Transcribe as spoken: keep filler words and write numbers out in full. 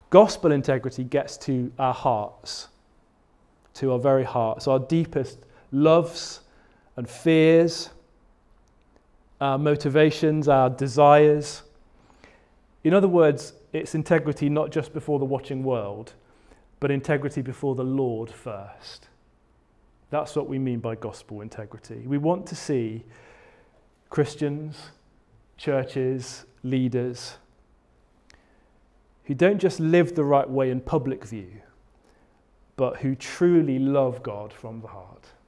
Gospel integrity gets to our hearts, to our very hearts, our deepest loves and fears, our motivations, our desires. In other words, it's integrity not just before the watching world, but integrity before the Lord first. That's what we mean by gospel integrity. We want to see Christians, churches, leaders who don't just live the right way in public view, but who truly love God from the heart.